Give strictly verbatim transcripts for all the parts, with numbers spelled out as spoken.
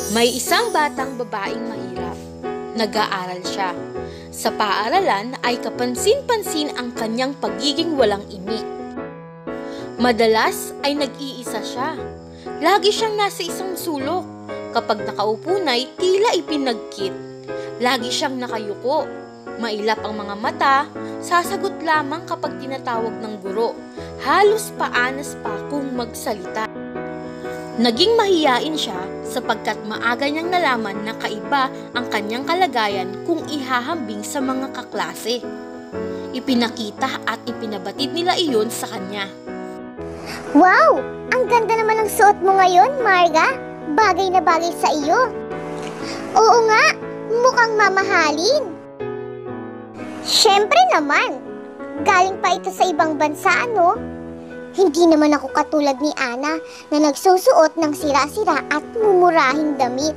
May isang batang babaeng mahirap. Nag-aaral siya. Sa paaralan ay kapansin-pansin ang kanyang pagiging walang imik. Madalas ay nag-iisa siya. Lagi siyang nasa isang sulok. Kapag nakaupo na'y tila ipinagkit. Lagi siyang nakayuko. Mailap ang mga mata, sasagot lamang kapag tinatawag ng guro. Halos paanas pa kung magsalita. Naging mahiyain siya sapagkat maaga niyang nalaman na kaiba ang kanyang kalagayan kung ihahambing sa mga kaklase. Ipinakita at ipinabatid nila iyon sa kanya. Wow! Ang ganda naman ng suot mo ngayon, Marga. Bagay na bagay sa iyo. Oo nga, mukhang mamahalin. Siyempre naman, galing pa ito sa ibang bansa, ano? Hindi naman ako katulad ni Ana na nagsusuot ng sira-sira at mumurahing damit.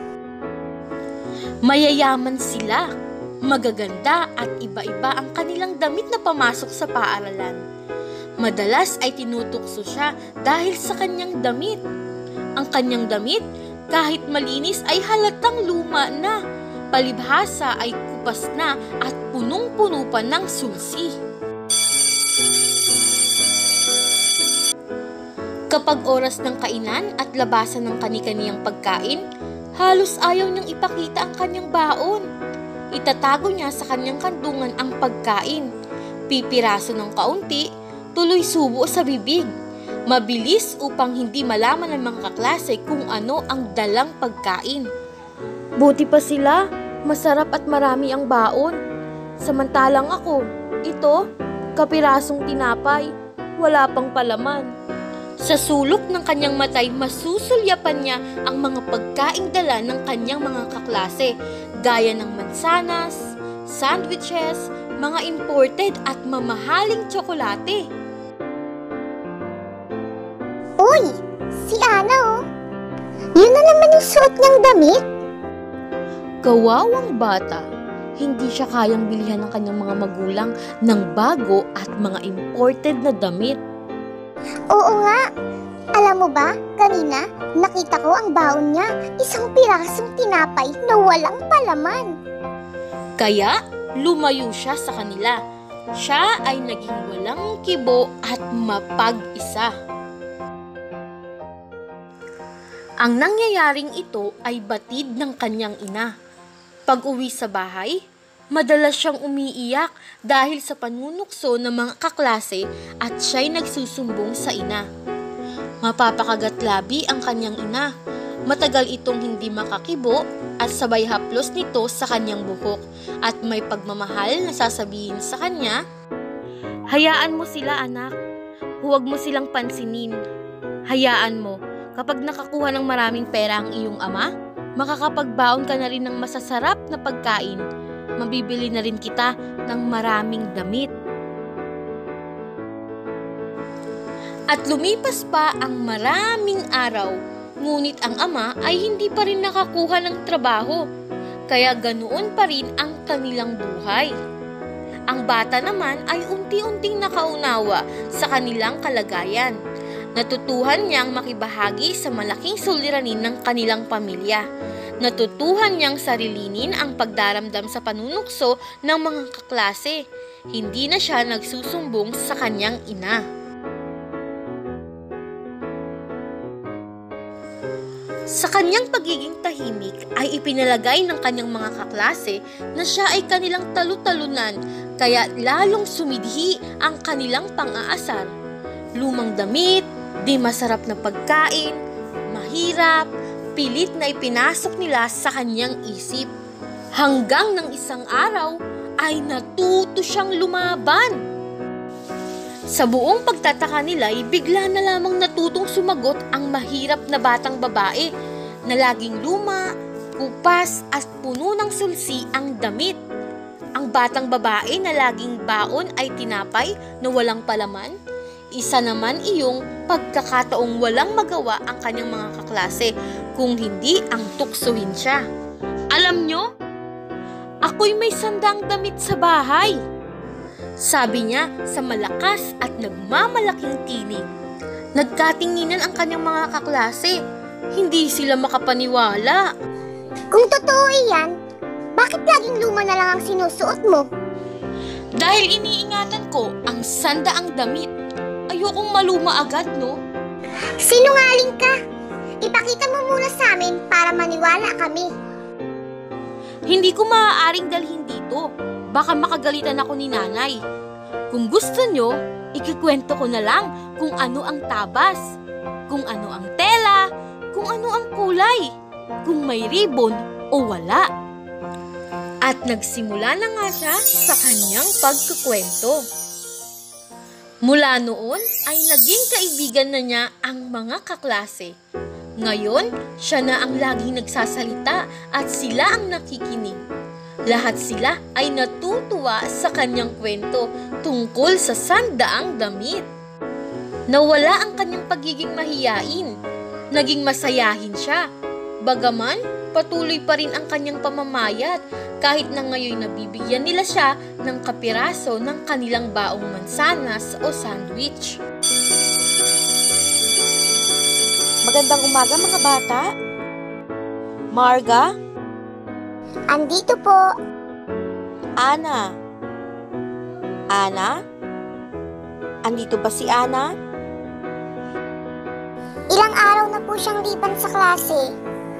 Mayayaman sila, magaganda at iba-iba ang kanilang damit na pamasok sa paaralan. Madalas ay tinutukso siya dahil sa kanyang damit. Ang kanyang damit, kahit malinis ay halatang luma na, palibhasa ay kupas na at punong-puno pa ng sulsi. Kapag oras ng kainan at labasan ng kani-kaniyang pagkain, halos ayaw niyang ipakita ang kanyang baon. Itatago niya sa kanyang kandungan ang pagkain. Pipiraso ng kaunti, tuloy subo sa bibig. Mabilis upang hindi malaman ng mga kaklase kung ano ang dalang pagkain. Buti pa sila, masarap at marami ang baon. Samantalang ako, ito, kapirasong tinapay, wala pang palaman. Sa sulok ng kanyang matay, masusulyapan niya ang mga pagkaing dala ng kanyang mga kaklase, gaya ng mansanas, sandwiches, mga imported at mamahaling tsokolate. Uy! Si Ana, oh! Yun na naman yung suot niyang damit? Kawawang bata, hindi siya kayang bilhan ng kanyang mga magulang ng bago at mga imported na damit. Oo nga. Alam mo ba, kanina, nakita ko ang baon niya, isang pirasong tinapay na walang palaman. Kaya, lumayo siya sa kanila. Siya ay naging walang kibo at mapag-isa. Ang nangyayaring ito ay batid ng kanyang ina. Pag-uwi sa bahay, madalas siyang umiiyak dahil sa panunukso ng mga kaklase at siya'y nagsusumbong sa ina. Mapapakagat labi ang kanyang ina. Matagal itong hindi makakibo at sabay haplos nito sa kanyang buhok at may pagmamahal na sasabihin sa kanya, "Hayaan mo sila, anak. Huwag mo silang pansinin. Hayaan mo, kapag nakakuha ng maraming pera ang iyong ama, makakapagbaon ka na rin ng masasarap na pagkain. Mabibili na rin kita ng maraming damit." At lumipas pa ang maraming araw, ngunit ang ama ay hindi pa rin nakakuha ng trabaho, kaya ganoon pa rin ang kanilang buhay. Ang bata naman ay unti-unting nakaunawa sa kanilang kalagayan. Natutuhan niyang makibahagi sa malaking suliranin ng kanilang pamilya. Natutuhan niyang sarilinin ang pagdaramdam sa panunukso ng mga kaklase. Hindi na siya nagsusumbong sa kanyang ina. Sa kanyang pagiging tahimik ay ipinalagay ng kanyang mga kaklase na siya ay kanilang talu-talunan, kaya lalong sumidhi ang kanilang pang-aasar. Lumang damit, di masarap na pagkain, mahirap, pilit na ipinasok nila sa kanyang isip. Hanggang ng isang araw ay natuto siyang lumaban. Sa buong pagtataka nila ay bigla na lamang natutong sumagot ang mahirap na batang babae na laging luma, kupas at puno ng sulsi ang damit. Ang batang babae na laging baon ay tinapay na walang palaman. Isa naman iyong pagkakataong walang magawa ang kanyang mga kaklase kung hindi ang tuksohin siya. "Alam nyo, ako'y may sandang damit sa bahay," sabi niya sa malakas at nagmamalaking tinig. Nagkatinginan ang kanyang mga kaklase. hindi sila makapaniwala. Kung totoo iyan, bakit laging luma na lang ang sinusuot mo? Dahil iniingatan ko ang sandaang damit. Ayokong maluma agad, no? Sinungaling ka! Ipakita mo muna sa amin para maniwala kami. Hindi ko maaaring dalhin dito. Baka makagalitan ako ni nanay. Kung gusto nyo, ikikwento ko na lang kung ano ang tabas, kung ano ang tela, kung ano ang kulay, kung may ribbon o wala. At nagsimula na nga siya sa kanyang pagkukwento. Mula noon ay naging kaibigan na niya ang mga kaklase. Ngayon, siya na ang laging nagsasalita at sila ang nakikinig. Lahat sila ay natutuwa sa kanyang kwento tungkol sa sandaang damit. Nawala ang kanyang pagiging mahiyain. Naging masayahin siya. Bagaman, patuloy pa rin ang kanyang pamamayat kahit na ngayon nabibigyan nila siya ng kapiraso ng kanilang baong mansanas o sandwich. Magandang umaga mga bata. Marga? Andito po. Ana? Ana? Andito ba si Ana? Ilang araw na po siyang liban sa klase.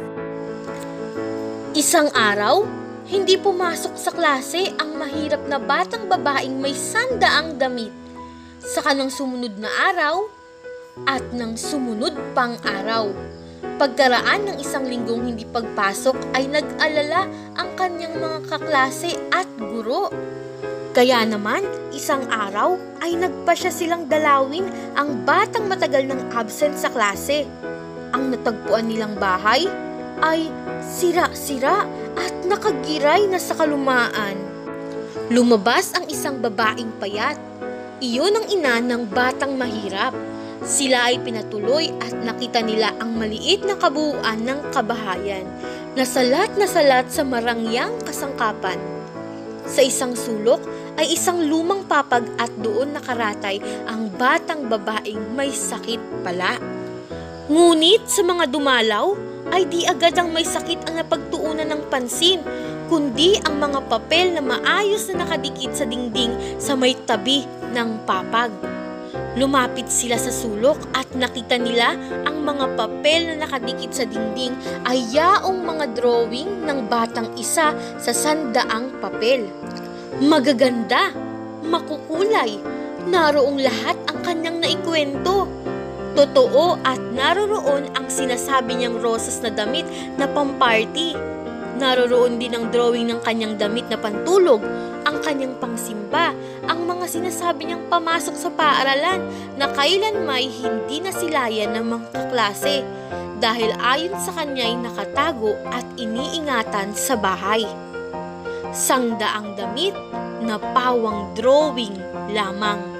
Isang araw, hindi pumasok sa klase ang mahirap na batang babaeng may sandaang damit. Sa kanang sumunod na araw, at ng sumunod pang araw. Pagkaraan ng isang linggong hindi pagpasok ay nag-alala ang kanyang mga kaklase at guro. Kaya naman, isang araw ay nagpasya silang dalawin ang batang matagal ng absent sa klase. Ang natagpuan nilang bahay ay sira-sira at nakagiray na sa kalumaan. Lumabas ang isang babaeng payat. Iyon ang ina ng batang mahirap. Sila ay pinatuloy at nakita nila ang maliit na kabuuan ng kabahayan na salat na salat sa marangyang kasangkapan. Sa isang sulok ay isang lumang papag at doon nakaratay ang batang babaeng may sakit pala. Ngunit sa mga dumalaw ay di agad ang may sakit ang napagtuunan ng pansin, kundi ang mga papel na maayos na nakadikit sa dingding sa may tabi ng papag. Lumapit sila sa sulok at nakita nila ang mga papel na nakadikit sa dingding ay yaong mga drawing ng batang isa sa sandaang papel. Magaganda, makukulay, naroong lahat ang kanyang naikwento. Totoo at naroroon ang sinasabi niyang rosas na damit na pamparty. Naroroon din ang drawing ng kanyang damit na pantulog, ang kanyang pangsimba, ang mga sinasabi niyang pamasok sa paaralan na kailanmay hindi nasilayan ng mga kaklase dahil ayon sa kanya'y nakatago at iniingatan sa bahay. Sangdaang damit na pawang drawing lamang.